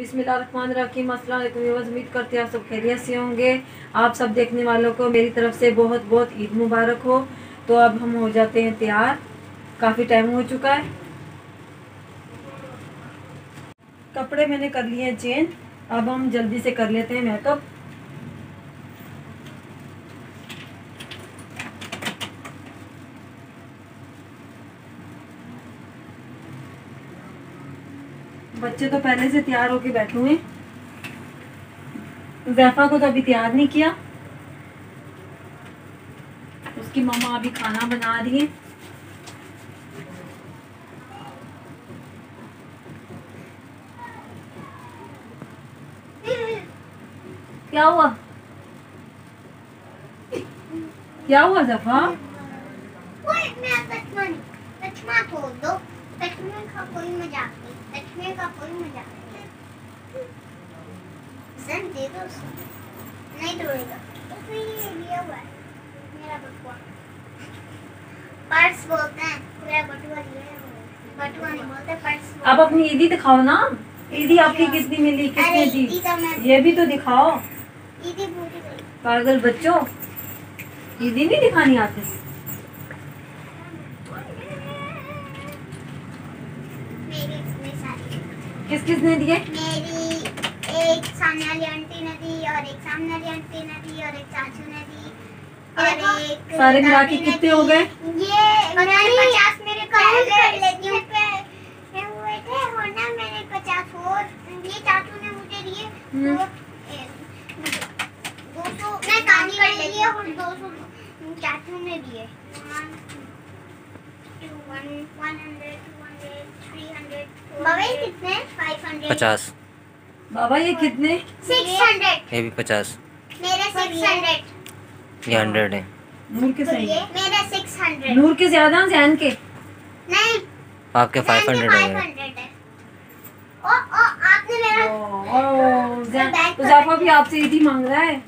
बिस्मिल्लाहिर्रहमानिर्रहीम। अस्सलाम वालेकुम व्यूअर्स, उम्मीद करते हैं आप सब खैरियत से होंगे। आप सब देखने वालों को मेरी तरफ से बहुत बहुत ईद मुबारक हो। तो अब हम हो जाते हैं तैयार, काफ़ी टाइम हो चुका है। कपड़े मैंने कर लिए हैं चेंज, अब हम जल्दी से कर लेते हैं मेकअप। बच्चे तो पहले से तैयार होके बैठे हुए हैं। ज़ैफ़ा को तो अभी तैयार नहीं किया, उसकी मम्मा अभी खाना बना रही है। क्या हुआ, क्या हुआ ज़ैफ़ा? नहीं तोड़ेगा, उसने ये लिया हुआ है मेरा बटुआ। पर्स बोलते हैं, मेरा बटुआ लिया है। बटुआ नहीं बोलते, पर्स। अब अपनी ईदी दिखाओ ना, ईदी आपकी किसने मिली, किसने दी? ये भी तो दिखाओ। ईदी भूल गई। पागल बच्चों, ईदी नहीं दिखानी आती? किस किसने दिए? मेरी एक सामने वाली आंटी ने दी, और एक सामने वाली आंटी ने दी, और एक चाचू ने दी, और एक सारे मिला के कितने हो गए? ये 50 मेरे पहले न्यू पे हुए थे, और ना मैंने 50 और ये चाचू ने मुझे दिए। तो 200 मैं कानी कर लिए, और 200 चाचू ने दिए। 100 200 300 बाबा ये कितने? 500 50। बाबा ये कितने? 600। ये भी 50। मेरे 600। ये 100 है। नूर के सही, मेरे 600। नूर के ज्यादा, जैन के नहीं, आपके 500 हो गए। 500 है। ओ आपने मेरा तो ज़ैफ़ा भी आपसे ईदी मांग रहा है।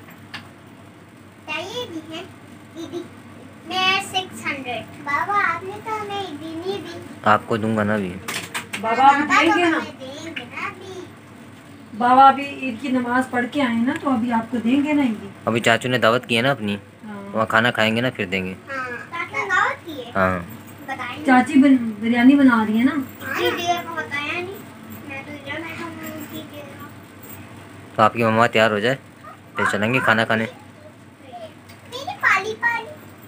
चाहिए भी है दीदी। मैं 600। बाबा आपने तो हमें ईदी नहीं दी। आपको दूंगा ना भी। बाबा अभी देंगे ना, देंगे ना अभी। बाबा अभी ईद की नमाज पढ़ के आए ना, तो अभी आपको देंगे ना ईदी। अभी चाचू ने दावत की है ना अपनी, हाँ। वहाँ खाना खाएंगे ना फिर देंगे। हाँ, चाची दावत की है। हाँ, बताइए। चाची बिरयानी बना रही है ना। दीदी को बताया नहीं, मैं तो इधर बैठा हूँ उनकी जगह। तो आपकी मम्मा तैयार हो जाए फिर चलेंगे खाना खाने। मेरी पाली पाली।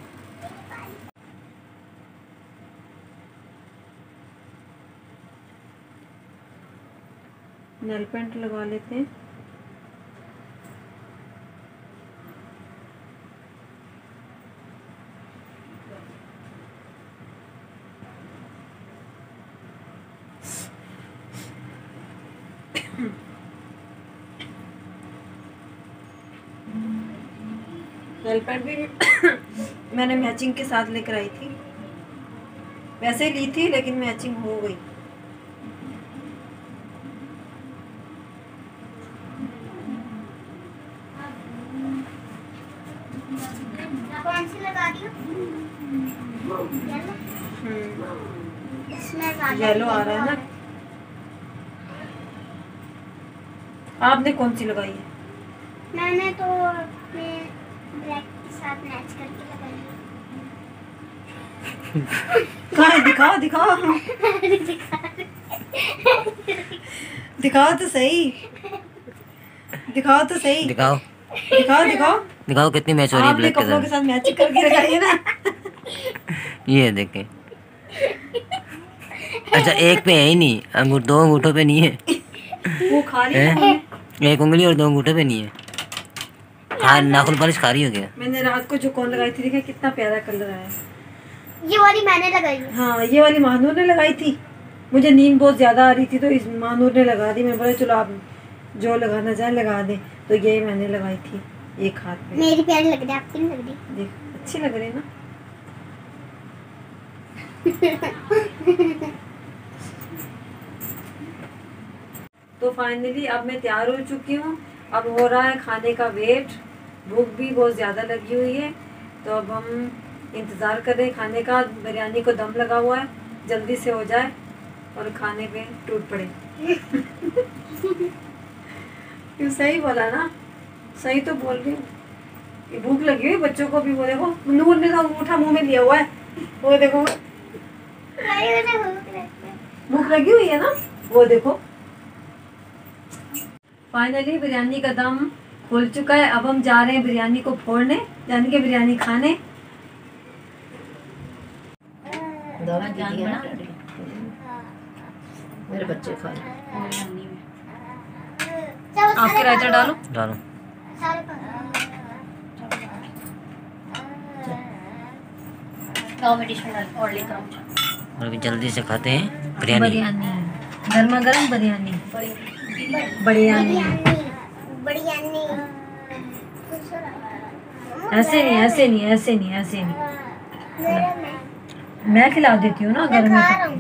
नेल पेंट लगा लेते हैं। नेल पेंट भी मैंने मैचिंग के साथ लेकर आई थी, वैसे ली थी लेकिन मैचिंग हो गई। कौन सी लगा रही हो? इसमें येलो आ रहा है ना। आपने कौन सी लगाई है? मैंने तो अपने ब्लैक के साथ मैच करके लगाई है। कहाँ है? दिखाओ दिखाओ दिखाओ तो सही, दिखाओ तो सही, दिखाओ दिखाओ दिखाओ दिखाओ कितनी मैच हो रही है आपने ब्लैक के कपड़ों के साथ। साथ मैचिंग करके लगाई है ना। ये देखें। अच्छा, एक पे है ही नहीं, अंगूठ दो अंगूठों पे नहीं है। वो खा रही है। एक उंगली और 2 अंगूठों पे नहीं है। हाँ, नाखून पॉलिश खा रही हो क्या? मैंने रात को जो कौन लगाई थी, देखा कितना प्यारा कलर आया। ये वाली मैंने लगाई है। हाँ, ये वाली महानूर ने लगाई थी। मुझे नींद बहुत ज्यादा आ रही थी तो इस महानूर ने लगा दी। मैं बोले चलो आप जो लगाना चाहे लगा दे, तो ये मैंने लगाई थी एक हाथ पे। मेरी प्यारी लग रही है, आपकी नहीं लग रही? देख अच्छी लग रही है ना। तो फाइनली अब मैं तैयार हो चुकी हूँ। अब हो रहा है खाने का वेट, भूख भी बहुत ज़्यादा लगी हुई है। तो अब हम इंतज़ार कर रहे हैं खाने का। बिरयानी को दम लगा हुआ है, जल्दी से हो जाए और खाने पे टूट पड़े। क्यों सही बोला ना, सही तो बोल रही हूँ। ये भूख लगी हुई बच्चों को भी, वो देखो नूर ने तो अंगूठा मुंह में लिया हुआ है, वो देखो भूख लगी हुई है ना, वो देखो। फाइनली बिरयानी का दम खुल चुका है। अब हम जा रहे हैं बिरयानी को फोड़ने, यानी कि बिरयानी खाने। मेरे बच्चे खा आपके रायता डालो डालो। और अभी जल्दी से खाते हैं बिरयानी। गर्मा गर्म बिरयानी, बिरयानी। ऐसे नहीं, ऐसे नहीं, ऐसे नहीं, ऐसे नहीं। मैं खिला देती हूँ ना गर्म में।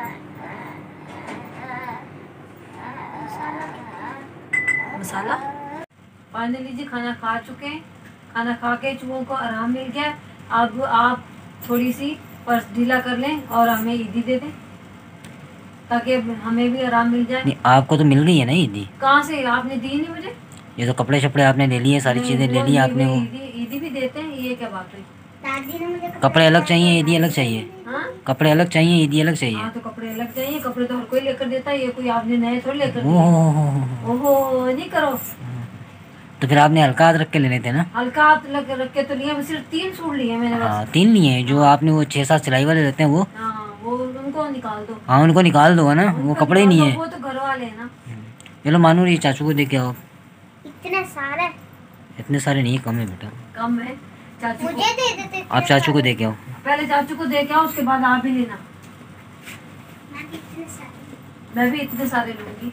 मसाला। फाइनली जी खाना खा चुके हैं। खाना खा के चूहों को आराम मिल गया। अब आप थोड़ी सी पर्स ढीला कर लें और हमें ईदी दे दें, ताकि हमें भी आराम मिल जाए। नहीं, आपको तो मिल गई है ना ईदी। कहाँ से? आपने दी नहीं मुझे। ये तो कपड़े शपड़े आपने ले लिए, सारी चीजें ले ली आपने। वो ईदी भी देते हैं, ये क्या बात हुई? दादी ने मुझे कपड़े अलग चाहिए, ईदी अलग चाहिए। हाँ कपड़े अलग चाहिए, ईदी अलग चाहिए। हाँ, तो कपड़े अलग चाहिए। कपड़े तो हर कोई लेकर देता है, ये कोई आपने नए थोड़ी लेकर दिए। ओहो, ओहो नहीं करो। तो फिर आपने हल्का हाथ रख के लेने थे ना। हल्का हाथ रख के तो लिए, सिर्फ 3 सूट लिए मैंने बस। हाँ 3 लिए हैं, जो आपने वो 6-7 सिलाई वाले रहते हैं वो। हाँ वो उनको निकाल दो। हाँ उनको निकाल दो ना, वो कपड़े ही नहीं है। वो तो घर वाले हैं ना। चलो मानू, ये चाचू को दे के आओ। इतने सारे इतने सारे नहीं, कम है बेटा। कम है। चाचू को मुझे दे देते। आप चाचू को दे के आओ। पहले चाचू को दे के आओ, उसके बाद आप भी लेना। मैं भी इतने सारे लूंगी।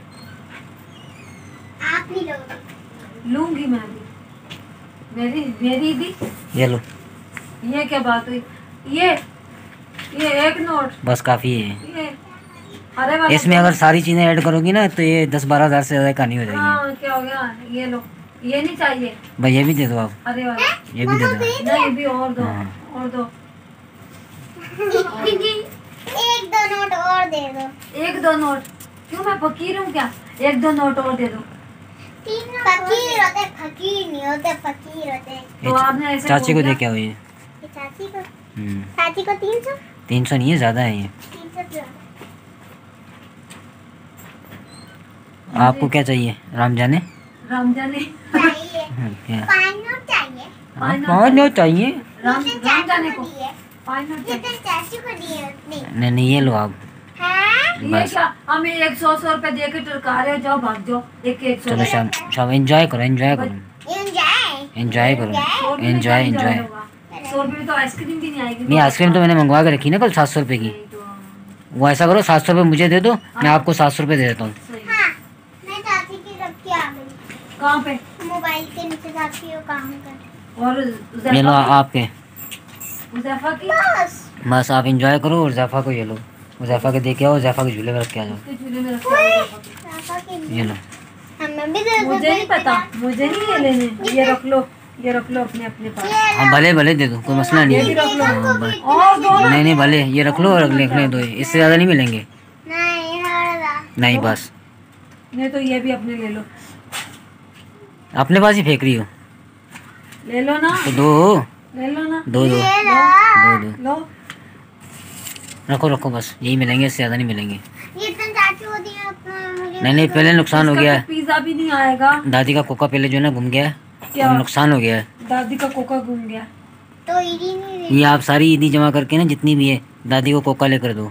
आप भी लोगे? लूंगी मैं भी। मेरी भी। ये लो। ये क्या बात हुई? ये एक नोट बस काफी है। ये अरे वाला इसमें अगर सारी चीजें ऐड करोगी ना तो ये 10-12 हज़ार से ज्यादा कहानी हो जाएगी। हाँ क्या हो गया? ये लो, ये नहीं चाहिए। भाई ये भी दे दो आप। अरे वाला ये भी दे दो। नहीं, भी और दो। हाँ। और दो। एक दो नोट और दे दो। 1-2 नोट? क्यों, मैं फकीर हूँ क्या? 1-2 नोट और दे दो। फकीर होते, फकीर नहीं होते, फकीर होते। तो आपने ऐसे चाची को बोल दे दिया। के आओ ये। चाची को हम्म, 300 300 नहीं है, ज्यादा है ये। 300 आपको क्या चाहिए रामजाने? रामजाने चाहिए। क्या? 5 नोट चाहिए। 5 नोट चाहिए? रामजाने को दिए 5 नोट चाहिए। जितने चाची को दिए उतने। नहीं ये लो आप। हाँ ये बस। क्या, हमें 100 रुपए दे के टरका रहे हो? जाओ भाग जाओ। एक 100। चलो शाम शाम एंजॉय करो, एंजॉय करो, एंजॉय एंजॉय करो, 100 रुपए में एंजॉय क्या एंजॉय। होगा? 100 रुपए में तो आइसक्रीम भी नहीं आएगी। नहीं आइसक्रीम तो मैंने मंगवा के रखी ना कल 700 रुपये की। नहीं तो वो ऐसा करो 700 रुपये मुझे दे दो, मैं आपको 700 रुपये दे देता हूँ। सही। हाँ मैं चाची की रख के आ गई। कहाँ पे? मोबाइल के नीचे जाती हो काम कर। और ये लो आपके। उज़ैफा की? बस आप एंजॉय करो और जैफा को ये लो। जैफा के दे के आओ, जैफा के झूले में रख के आ जाओ। उसके झूले में रखा हुआ है उज़ैफा की। पापा के ये लो। हमें भी दे दो। मुझे नहीं पता, मुझे नहीं ये लेने। ये रख लो, ये रख लो अपने अपने पास। हाँ भले भले दे दो, कोई मसला नहीं ये भी है। रख लो। हाँ, भले। और दो ना। नहीं भले ये रख लो और लिखने दो, इससे ज़्यादा नहीं मिलेंगे। नहीं हरा। नहीं बस नहीं तो ये भी अपने ले लो। अपने पास ही फेंक रही हो ले लो ना, तो दो ले लो ना। दो दो ये दो दो लो। रखो रखो, बस यही मिलेंगे, इससे ज़्यादा नहीं मिलेंगे। ये तो चाची को दिया अपना मुझे। नहीं पहले नुकसान हो इसका गया तो है। पिज्जा भी नहीं आएगा। दादी का कोका पहले जो है ना घूम गया है, क्या? और नुकसान हो गया है। दादी का कोका घूम गया। तो ईदी नहीं दे। ये आप सारी ईदी जमा करके ना जितनी भी है दादी को कोका लेकर दो।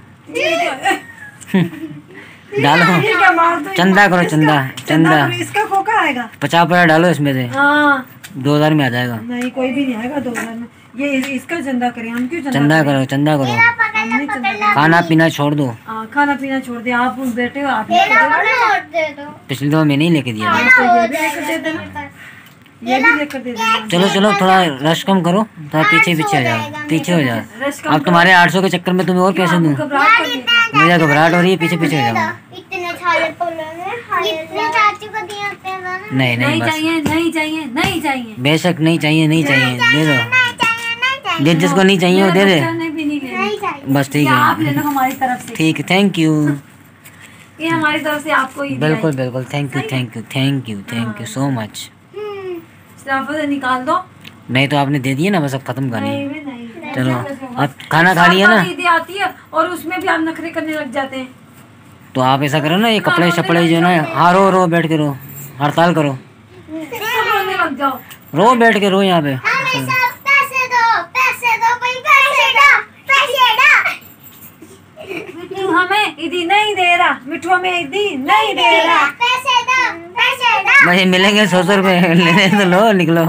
डालो, ये क्या मार दो? चंदा करो, चंदा चंदा करो, इसका कोका आएगा। 50 रुपया डालो इसमें से, हाँ 2000 में आ जाएगा। नहीं, कोई भी नहीं आएगा 2000 में। ये इसका चंदा करें हम? क्यों चंदा करो, चंदा करो। हम नहीं चंदा। खाना पीना छोड़ दो। हाँ खाना पीना छोड़ दे। आप बैठे हो, आप मेरा लेकर दे दो। नोट दे दो। पिछली दफा मैंने ही लेके दिया था। तो ये भी लेकर दे देना, ये भी लेकर दे देना। चलो चलो थोड़ा रश कम करो, थोड़ा पीछे पीछे हो जाओ, पीछे हो जाओ। रश कम अब तुम्हारे 800 के चक्कर में तुम्हें और पैसे दूं? घबराहट कर रही है। मुझे घबराहट हो रही है, पीछे पीछे हो जाओ। इतने सारे फूलों में इतने चाची को दिया अपने ना। नहीं नहीं नहीं बस चाहिए, नहीं चाहिए, नहीं चाहिए। बेशक नहीं चाहिए, नहीं चाहिए, दे दो। नहीं चाहिए नहीं चाहिए जिस जिसको नहीं चाहिए वो दे दे। बच्चा ने भी नहीं लेनी। नहीं चाहिए। बस ठीक या आप है, ले लो हमारी तरफ से। ठीक है, थैंक यू। ये हमारी तरफ से आपको ईदी बिल्कुल आई। बिल्कुल, thank you thank you thank you thank you so much. शराफत से निकाल दो। नहीं तो आपने दे दिए ना, बस अब खत्म करनी नहीं है। भी नहीं। चलो अब खाना खा लिया ना, ईदी आती है और उसमें भी आप नखरे करने लग जाते हैं। तो आप ऐसा करो ना, ये कपड़े शपड़े जो है ना, हाँ रो बैठ के रो, हड़ताल करो, सब रोने लग जाओ। रो बैठ के रो यहाँ पे। पैसे दो भाई, पैसे दो। मिट्टू हमें ईदी नहीं दे रहा, मिट्टू हमें ईदी नहीं दे रहा। पैसे दो। भाई मिलेंगे 100 रुपए, लेने तो लो, निकलो।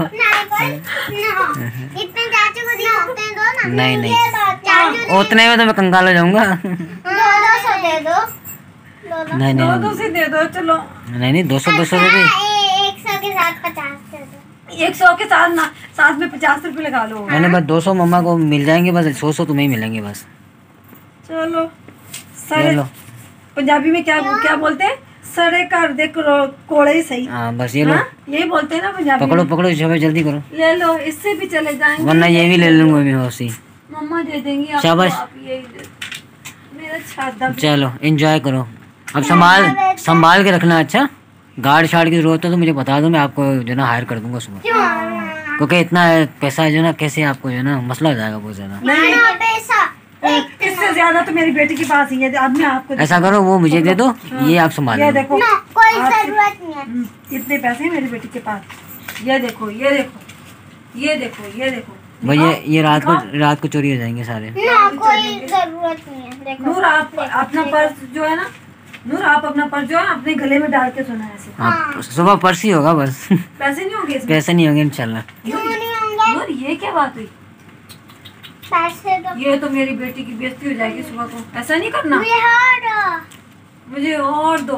इतने चाचू को दिए, उतने दो ना। नहीं नहीं, चाचू उतने में तो मैं कंगाल हो जाऊंगा। 200 दे दो। नहीं दो नहीं दो से दे दो। चलो नहीं, 200 रुपये। 100 के साथ 50 दे दो। 100 के साथ ना, साथ में 50 रुपए लगा लो। मैंने बस 200 मम्मा को मिल जाएंगे, बस 100 तुम्हें ही मिलेंगे बस। चलो ले सड़े, लो। पंजाबी में क्या क्या बोलते हैं? सड़े कर दे कोड़े ही सही। हाँ बस ये लो, हाँ? यही बोलते हैं ना पंजाबी पकड़ो में। पकड़ो, जल्दी करो, ले लो, इससे भी चले जाएंगे। वरना ये भी ले लूंगा मैं उसी। मम्मा दे देंगी आपको, शाबाश। आप यही दे। मेरा छाता भी- चलो एंजॉय करो, अब संभाल के रखना। अच्छा गार्ड शार्ड की जरूरत है तो मुझे बता दो, मैं आपको जो ना हायर कर दूंगा सुबह, क्योंकि इतना पैसा जो ना कैसे आपको जो ना मसला हो जाएगा बहुत ज्यादा। नहीं, पैसा इससे ज्यादा तो मेरी बेटी के पास ही है। अब मैं आपको ऐसा करो, वो मुझे दे दो, ये आप संभाल ये लो। देखो, ना, कोई जरूरत नहीं है। कितने पैसे हैं मेरी बेटी के पास। ये देखो ये देखो ये देखो ये देखो। भाई ये रात को चोरी हो जाएंगे सारे। ना, कोई जरूरत नहीं है। देखो नूर आप अपना पर्स जो है ना, नूर आप अपना पर्स जो है अपने गले में डाल के सोना ऐसे। हाँ सुबह पर्स ही होगा बस। पैसे नहीं होंगे इसमें। पैसे नहीं होंगे इंशाल्लाह। क्यों नहीं होंगे? नूर ये क्या बात हुई? पैसे दो। ये तो मेरी बेटी की बेइज्जती हो जाएगी सुबह को। ऐसा नहीं करना। मुझे और दो।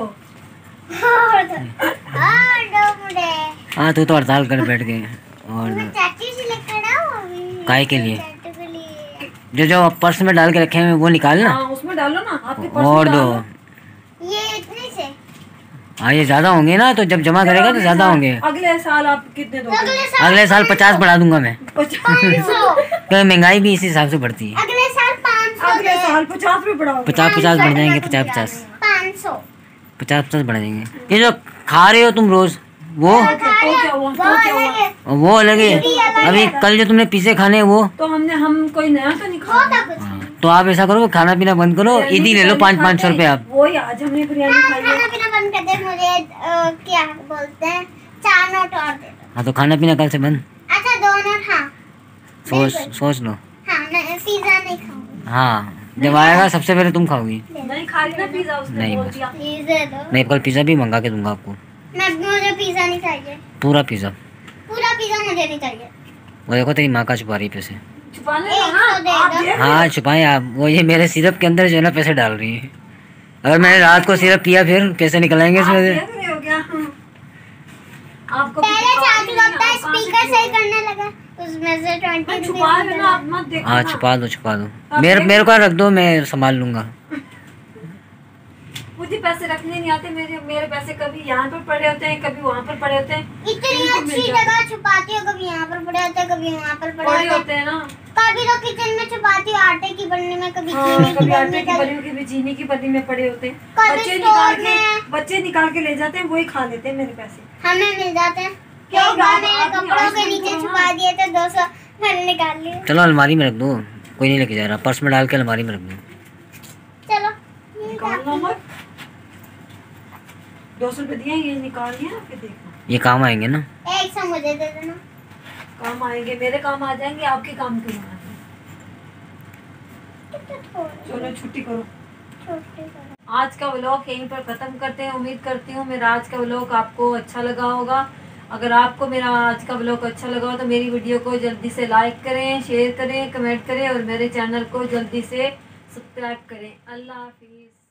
मुझे हाँ तू तो हड़ताल कर बैठ गए। और चाची से लेकर आओ अभी। काय के लिए? चाचू के लिए। जो पर्स में डाल के रखे हैं वो निकाल ना, हाँ उसमें डालो ना, आपके पर्स और में दो। डालो। ये इतने से हाँ ये ज्यादा होंगे ना, तो जब जमा करेगा तो ज्यादा होंगे। अगले साल आप कितने दोगे? अगले साल 50 बढ़ा दूंगा मैं, 50। 500। क्योंकि महंगाई भी इसी हिसाब से बढ़ती है। अगले साल 500 अगले साल 50 रुपए बढ़ाओगे। 50 बढ़ जाएंगे, 50 500 बढ़ जाएंगे। ये जो खा रहे हो तुम रोज, वो तो क्या हुआ? तो क्या हुआ? वो अलग है। अभी कल जो तुमने पिज़्ज़े खाने हैं वो, तो हम कोई नया तो नहीं खा रहे। कुछ तो आप ऐसा करो खाना पीना बंद करो, ईदी ले लो 500 रुपये आप। वही आज हमने बिरयानी खाई है। खाना पीना बंद कर दे। मुझे क्या बोलते हैं, 4 नोट और दे दो। हाँ तो खाना पीना कल से बंद, अच्छा 2 नोट। हाँ सोच लो। हाँ, मैं पिज्जा नहीं खाऊंगी। हाँ जब आएगा सबसे पहले तुम खाओगी। नहीं खा रही ना पिज्जा, उसने नहीं, बोल बस। दिया। प्लीज दे दो। नहीं कल पिज़्ज़ा भी मंगा के दूंगा आपको, मुझे पिज्जा नहीं चाहिए। पूरा पिज़्ज़ा। पूरा पिज्जा मुझे नहीं चाहिए। वो देखो तेरी माँ का छुपा रही पैसे। छुपाने दो 100 ना, दे आप दो। दे दो। हाँ छुपाए आप, वो ये मेरे सिरप के अंदर जो है ना पैसे डाल रही है। अगर मैंने रात को सिरप पिया फिर पैसे निकल आएंगे आप इसमें दे से। रहे हो क्या? आपको पहले चाचू लगता लगता है स्पीकर सही करने लगा, उसमें से 20 छुपा रहे ना, आप मत देखो हाँ ना। छुपा दो आप मेरे को रख दो, मैं संभाल लूंगा। मुझे पैसे रखने नहीं आते। मेरे पैसे कभी यहाँ पर पड़े होते हैं, कभी वहाँ पर पड़े होते हैं। इतनी इनको मिल अच्छी जाता जगह छुपाती हो, कभी यहाँ पर पड़े होते हैं, कभी वहाँ पर पड़े पड़े होते हैं। होते हैं ना। कभी तो किचन में छुपाती हो आटे की बर्नी में, कभी हाँ, चीनी की कभी आटे बर्नी की में, बनी हुई, कभी चीनी की बनी में पड़े होते हैं। कभी स्टोर में। बच्चे निकाल के ले जाते हैं, वही खा लेते हैं मेरे पैसे। हमें मिल जाते हैं। क्या एक बार बात, मेरे आप कपड़ों यहाँ के से नीचे निकलो छुपा ना। दिए थे 200, मैंने निकाल लिए। चलो अलमारी में रख दो, कोई नहीं लेके जा रहा, पर्स में डाल के अलमारी में रख दो। चलो निकालना मत। 200 रुपए दिए, ये निकाल लिया ना, फिर देखो ये काम आएंगे ना। 100 मुझे दे देना। काम आएंगे, मेरे काम आ जाएंगे, आपके काम क्यों आएंगे? चलो छुट्टी करो। आज का व्लॉग यहीं पर ख़त्म करते हैं। उम्मीद करती हूँ मेरा आज का व्लॉग आपको अच्छा लगा होगा। अगर आपको मेरा आज का व्लॉग अच्छा लगा हो तो मेरी वीडियो को जल्दी से लाइक करें, शेयर करें, कमेंट करें और मेरे चैनल को जल्दी से सब्सक्राइब करें। अल्लाह हाफिज़।